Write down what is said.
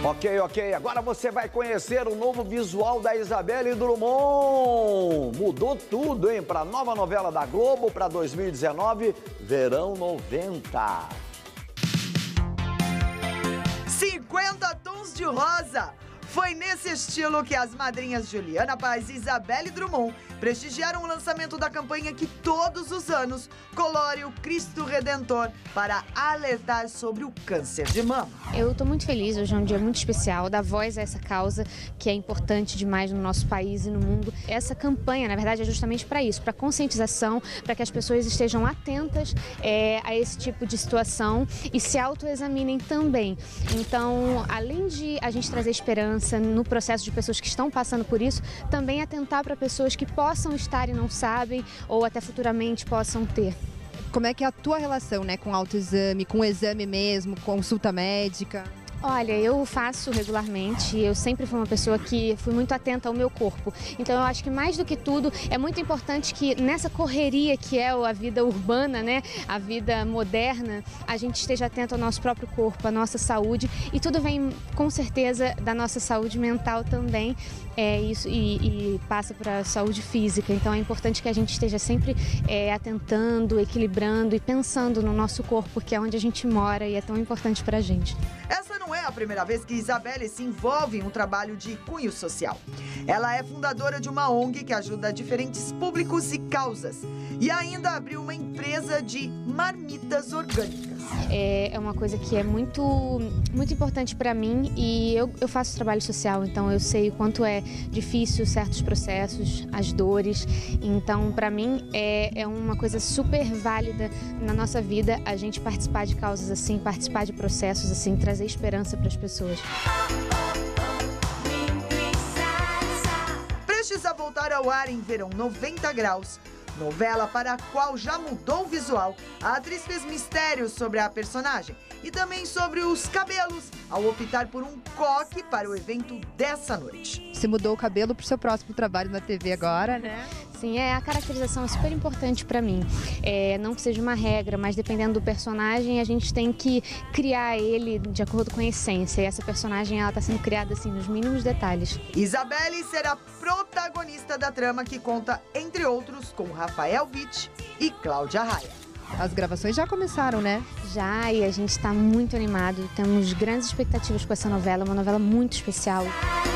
Ok. Agora você vai conhecer o novo visual da Isabelle Drummond. Mudou tudo, hein? Para a nova novela da Globo, para 2019, Verão 90. 50 tons de rosa. Foi nesse estilo que as madrinhas Juliana Paz e Isabelle Drummond prestigiaram o lançamento da campanha que todos os anos colore o Cristo Redentor para alertar sobre o câncer de mama. Eu estou muito feliz, hoje é um dia muito especial, dar voz a essa causa que é importante demais no nosso país e no mundo. Essa campanha, na verdade, é justamente para isso, para conscientização, para que as pessoas estejam atentas a esse tipo de situação e se autoexaminem também. Então, além de a gente trazer esperança no processo de pessoas que estão passando por isso, também atentar para pessoas que possam estar e não sabem, ou até futuramente possam ter. Como é que é a tua relação, né, com o autoexame, com o exame mesmo, consulta médica? Olha, eu faço regularmente, eu sempre fui uma pessoa que fui muito atenta ao meu corpo. Então eu acho que mais do que tudo é muito importante que nessa correria que é a vida urbana, né, a vida moderna, a gente esteja atento ao nosso próprio corpo, à nossa saúde, e tudo vem com certeza da nossa saúde mental também, isso e passa para a saúde física. Então é importante que a gente esteja sempre atentando, equilibrando e pensando no nosso corpo, que é onde a gente mora e é tão importante para a gente. Essa não é a primeira vez que Isabelle se envolve em um trabalho de cunho social. Ela é fundadora de uma ONG que ajuda diferentes públicos e causas. E ainda abriu uma empresa de marmitas orgânicas. É uma coisa que é muito importante para mim e eu faço trabalho social, então eu sei o quanto é difícil certos processos, as dores. Então, para mim, é uma coisa super válida na nossa vida a gente participar de causas assim, participar de processos assim, trazer esperança para as pessoas. Prestes a voltar ao ar em Verão 90 Graus, novela para a qual já mudou o visual, a atriz fez mistérios sobre a personagem e também sobre os cabelos, ao optar por um coque para o evento dessa noite. Você mudou o cabelo para o seu próximo trabalho na TV agora, né? Sim, a caracterização é super importante para mim. Não que seja uma regra, mas dependendo do personagem, a gente tem que criar ele de acordo com a essência. E essa personagem, ela está sendo criada assim, nos mínimos detalhes. Isabelle será protagonista da trama que conta, entre outros, com Rafael Witt e Cláudia Raia. As gravações já começaram, né? Já, e a gente está muito animado. Temos grandes expectativas com essa novela, uma novela muito especial.